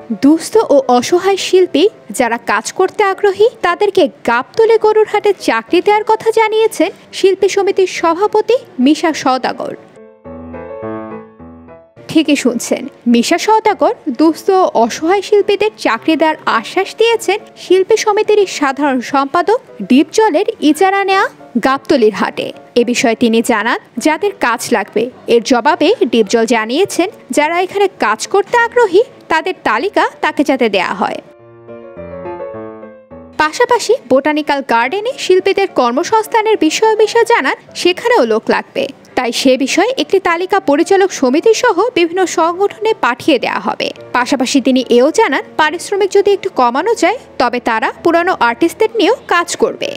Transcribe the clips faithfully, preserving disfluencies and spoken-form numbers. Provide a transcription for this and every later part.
দুস্থ ও অসহায় শিল্পী যারা কাজ করতে আগ্রহী তাদেরকে গাবতলী গরুর হাটে চাকরি দেওয়ার কথা জানিয়েছেন শিল্পী সমিতির সভাপতি মিশা সওদাগর। ঠিকই শুনছেন, মিশা সওদাগর দুস্থ ও অসহায় শিল্পীদের চাকরি দেওয়ার আশ্বাস দিয়েছেন শিল্পী সমিতির সাধারণ সম্পাদক ডিপজলের ইজারা নেওয়া গাবতলীর হাটে। এ বিষয়ে তিনি জানান, যাদের কাজ লাগবে এর জবাবে ডিপজল জানিয়েছেন যারা এখানে কাজ করতে আগ্রহী তাদের তালিকা তাকে যাতে দেয়া হয়। পাশাপাশি বোটানিক্যাল গার্ডেনে শিল্পীদের কর্মসংস্থানের বিষয়ে মিশা জানান সেখানেও লোক লাগবে, তাই সে বিষয়ে একটি তালিকা পরিচালক সমিতি সহ বিভিন্ন সংগঠনে পাঠিয়ে দেওয়া হবে। পাশাপাশি তিনি এও জানান, পারিশ্রমিক যদি একটু কমানো যায় তবে তারা পুরানো আর্টিস্টদের নিয়েও কাজ করবে।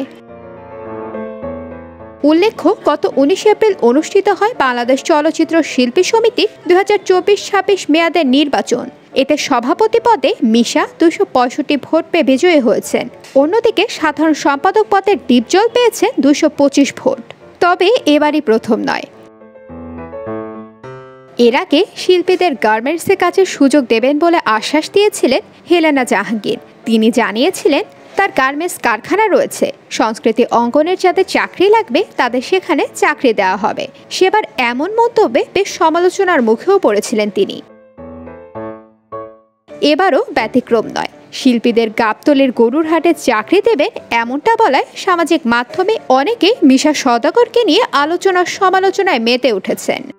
উল্লেখ্য, গত উনিশ এপ্রিল অনুষ্ঠিত হয় বাংলাদেশ চলচ্চিত্র শিল্পী সমিতি দুই হাজার চব্বিশ ছাব্বিশ মেয়াদের নির্বাচন। এতে সভাপতি পদে মিশা দুইশো পঁয়ষট্টি ভোট পেয়ে বিজয়ী হয়েছেন। অন্যদিকে সাধারণ সম্পাদক পদে ডিপজল পেয়েছেন দুইশো পঁচিশ ভোট। তবে এবারই প্রথম নয়, এর আগে শিল্পীদের গার্মেন্টসে কাজের সুযোগ দেবেন বলে আশ্বাস দিয়েছিলেন হেলেনা জাহাঙ্গীর। তিনি জানিয়েছিলেন তার গার্মেন্টস কারখানা রয়েছে, সংস্কৃতি অঙ্গনের যাদের চাকরি লাগবে তাদের সেখানে চাকরি দেওয়া হবে। সেবার এমন মন্তব্যে বেশ সমালোচনার মুখেও পড়েছিলেন তিনি। এবারও ব্যতিক্রম নয়, শিল্পীদের গাবতলীর গরুর হাটে চাকরি দেবেন এমনটা বলায় সামাজিক মাধ্যমে অনেকেই মিশা সওদাগরকে নিয়ে আলোচনা সমালোচনায় মেতে উঠেছেন।